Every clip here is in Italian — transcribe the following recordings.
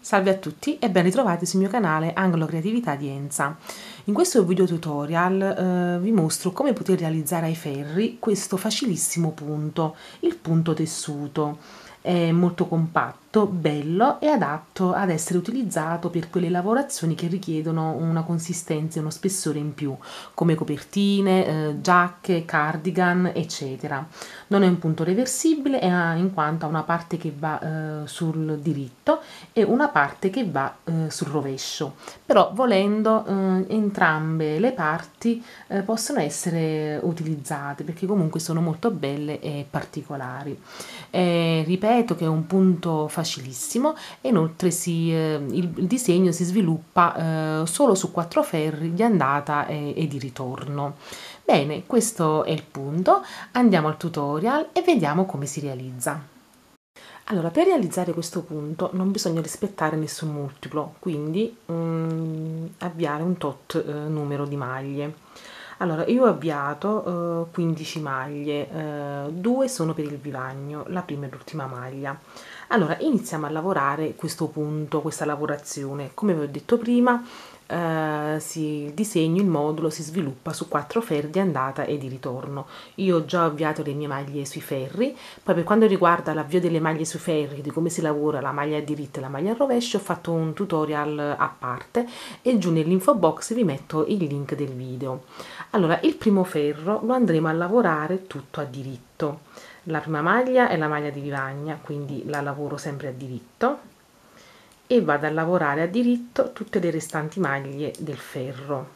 Salve a tutti e ben ritrovati sul mio canale Anglo Creatività di Enza. In questo video tutorial vi mostro come poter realizzare ai ferri questo facilissimo punto, il punto tessuto. È molto compatto, bello e adatto ad essere utilizzato per quelle lavorazioni che richiedono una consistenza e uno spessore in più, come copertine, giacche, cardigan, eccetera. Non è un punto reversibile in quanto ha una parte che va sul diritto e una parte che va sul rovescio, però volendo entrambe le parti possono essere utilizzate perché comunque sono molto belle e particolari. Ripeto che è un punto facilissimo e inoltre il disegno si sviluppa solo su 4 ferri di andata e di ritorno. Bene, questo è il punto, andiamo al tutorial e vediamo come si realizza. Allora, per realizzare questo punto non bisogna rispettare nessun multiplo, quindi avviare un tot numero di maglie. Allora, io ho avviato 15 maglie, 2 sono per il vivagno, la prima e l'ultima maglia. Allora, iniziamo a lavorare questo punto, questa lavorazione. Come vi ho detto prima, il disegno, il modulo si sviluppa su 4 ferri di andata e di ritorno. Io ho già avviato le mie maglie sui ferri, poi per quanto riguarda l'avvio delle maglie sui ferri, di come si lavora la maglia a diritto e la maglia al rovescio, ho fatto un tutorial a parte e giù nell'info box vi metto il link del video. Allora, il primo ferro lo andremo a lavorare tutto a diritto. La prima maglia è la maglia di vivagna, quindi la lavoro sempre a diritto e vado a lavorare a diritto tutte le restanti maglie del ferro.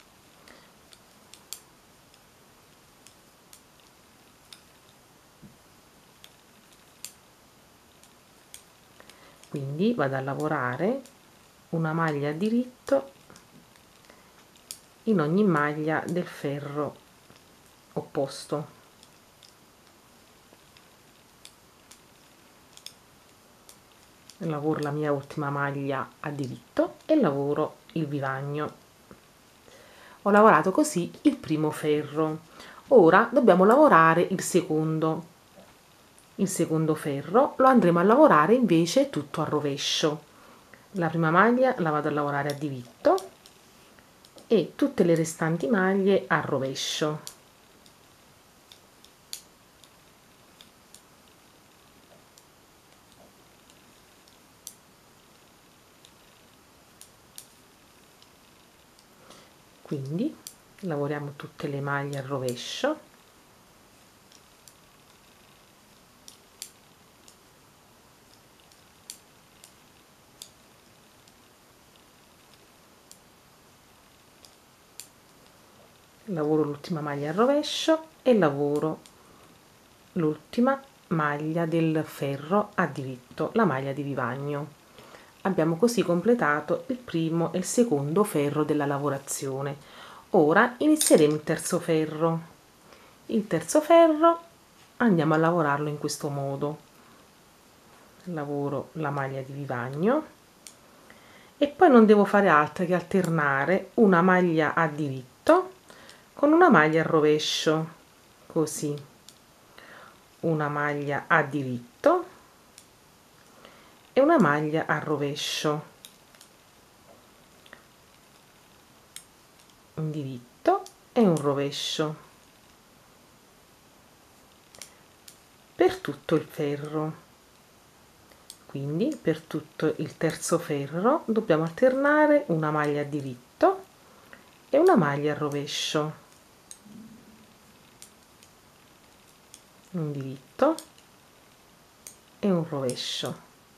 Quindi vado a lavorare una maglia a diritto in ogni maglia del ferro opposto. Lavoro la mia ultima maglia a diritto e lavoro il vivagno. Ho lavorato così il primo ferro. Ora dobbiamo lavorare il secondo. Il secondo ferro lo andremo a lavorare invece tutto a rovescio. La prima maglia la vado a lavorare a diritto e tutte le restanti maglie a rovescio. Quindi lavoriamo tutte le maglie al rovescio. Lavoro l'ultima maglia al rovescio e lavoro l'ultima maglia del ferro a diritto, la maglia di vivagno. Abbiamo così completato il primo e il secondo ferro della lavorazione. Ora inizieremo il terzo ferro. Il terzo ferro andiamo a lavorarlo in questo modo. Lavoro la maglia di vivagno e poi non devo fare altro che alternare una maglia a diritto con una maglia al rovescio, così, una maglia a diritto e una maglia al rovescio, un diritto e un rovescio per tutto il ferro. Quindi per tutto il terzo ferro dobbiamo alternare una maglia a diritto e una maglia al rovescio, un diritto e un rovescio,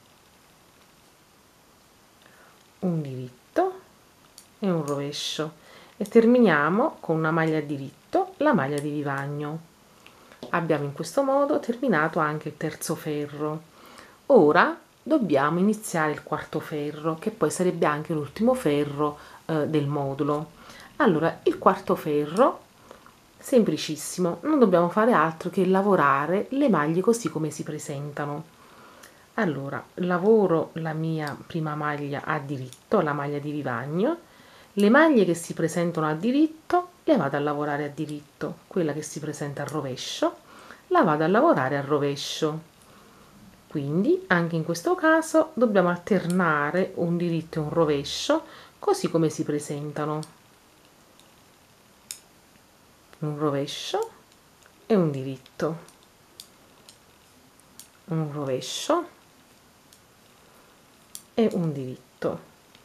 un diritto e un rovescio e terminiamo con una maglia a diritto, la maglia di vivagno. Abbiamo in questo modo terminato anche il terzo ferro. Ora dobbiamo iniziare il quarto ferro, che poi sarebbe anche l'ultimo ferro del modulo. Allora, il quarto ferro, semplicissimo, non dobbiamo fare altro che lavorare le maglie così come si presentano. Allora, lavoro la mia prima maglia a diritto, la maglia di vivagno, le maglie che si presentano a diritto le vado a lavorare a diritto, quella che si presenta al rovescio la vado a lavorare al rovescio. Quindi anche in questo caso dobbiamo alternare un diritto e un rovescio così come si presentano. Un rovescio e un diritto, un rovescio e un diritto,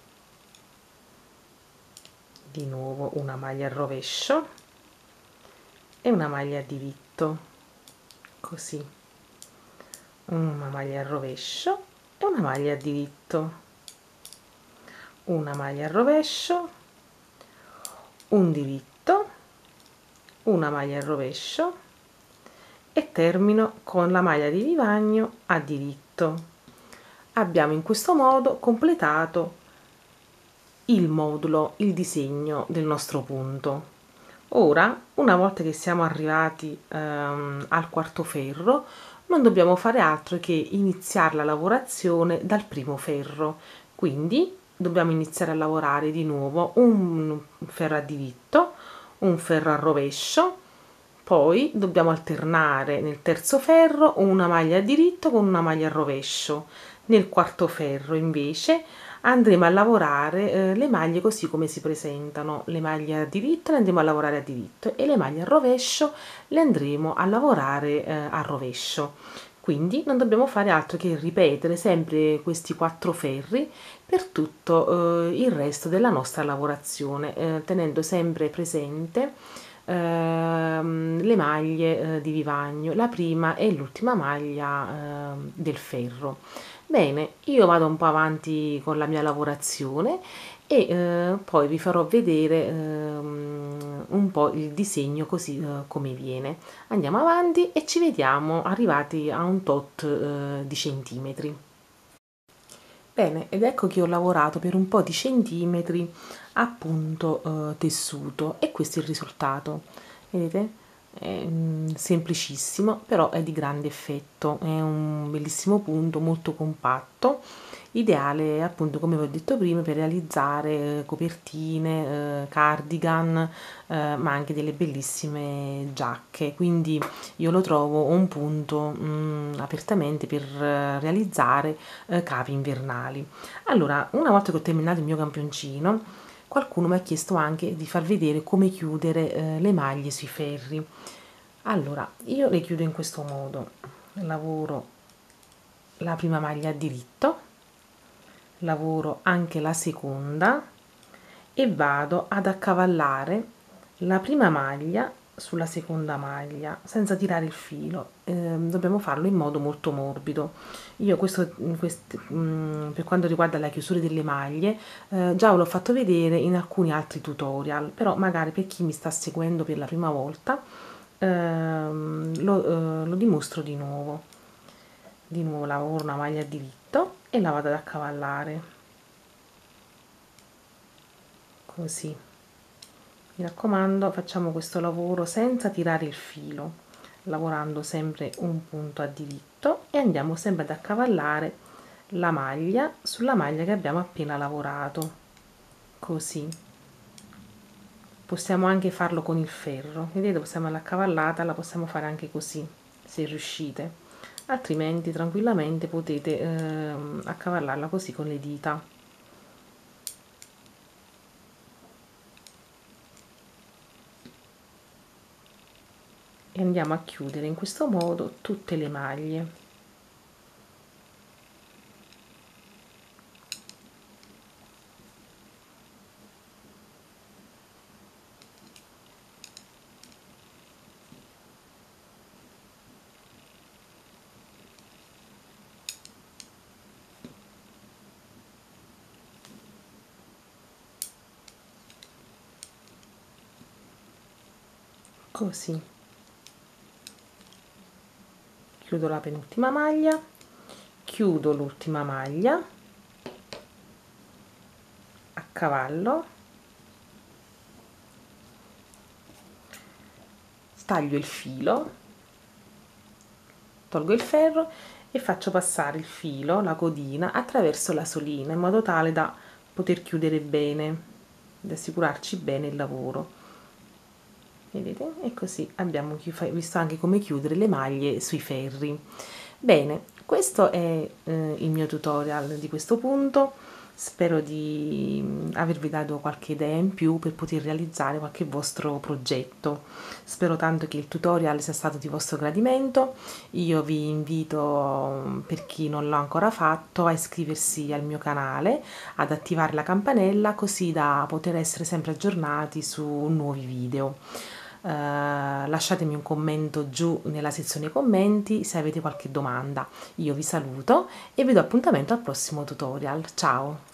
di nuovo una maglia al rovescio e una maglia a diritto, così, una maglia al rovescio e una maglia a diritto, una maglia al rovescio, un diritto, una maglia al rovescio e termino con la maglia di vivagno a diritto. Abbiamo in questo modo completato il modulo, il disegno del nostro punto. Ora, una volta che siamo arrivati al quarto ferro, non dobbiamo fare altro che iniziare la lavorazione dal primo ferro. Quindi dobbiamo iniziare a lavorare di nuovo un ferro a diritto, un ferro a rovescio, poi dobbiamo alternare nel terzo ferro una maglia a diritto con una maglia a rovescio. Nel quarto ferro invece andremo a lavorare le maglie così come si presentano. Le maglie a diritto le andremo a lavorare a diritto e le maglie a rovescio le andremo a lavorare a rovescio. Quindi non dobbiamo fare altro che ripetere sempre questi 4 ferri per tutto il resto della nostra lavorazione, tenendo sempre presente le maglie di vivagno, la prima e l'ultima maglia del ferro. Bene, io vado un po' avanti con la mia lavorazione e poi vi farò vedere un po' il disegno così come viene. Andiamo avanti e ci vediamo arrivati a un tot di centimetri. Bene, ed ecco che ho lavorato per un po' di centimetri appunto tessuto e questo è il risultato. Vedete? È semplicissimo, però è di grande effetto, è un bellissimo punto, molto compatto, ideale appunto come vi ho detto prima per realizzare copertine, cardigan, ma anche delle bellissime giacche. Quindi io lo trovo un punto apertamente per realizzare capi invernali. Allora, una volta che ho terminato il mio campioncino, qualcuno mi ha chiesto anche di far vedere come chiudere le maglie sui ferri. Allora, io le chiudo in questo modo: lavoro la prima maglia a diritto, lavoro anche la seconda e vado ad accavallare la prima maglia sulla seconda maglia senza tirare il filo. Dobbiamo farlo in modo molto morbido. Io per quanto riguarda la chiusura delle maglie già ve l'ho fatto vedere in alcuni altri tutorial, però magari per chi mi sta seguendo per la prima volta lo dimostro di nuovo. Di nuovo lavoro una maglia a diritto e la vado ad accavallare così. Mi raccomando, facciamo questo lavoro senza tirare il filo, lavorando sempre un punto a diritto e andiamo sempre ad accavallare la maglia sulla maglia che abbiamo appena lavorato, così. Possiamo anche farlo con il ferro, vedete, possiamo l'accavallata, la possiamo fare anche così, se riuscite, altrimenti tranquillamente potete accavallarla così con le dita. E andiamo a chiudere in questo modo tutte le maglie. Così. Chiudo la penultima maglia, chiudo l'ultima maglia, accavallo, taglio il filo, tolgo il ferro e faccio passare il filo, la codina, attraverso la solina in modo tale da poter chiudere bene, da assicurarci bene il lavoro. Vedete? E così abbiamo visto anche come chiudere le maglie sui ferri. Bene, Questo è il mio tutorial di questo punto. Spero di avervi dato qualche idea in più per poter realizzare qualche vostro progetto. Spero tanto che il tutorial sia stato di vostro gradimento. Io vi invito, per chi non l'ha ancora fatto, a iscriversi al mio canale, ad attivare la campanella così da poter essere sempre aggiornati su nuovi video. Lasciatemi un commento giù nella sezione commenti se avete qualche domanda. Io vi saluto e vi do appuntamento al prossimo tutorial. Ciao!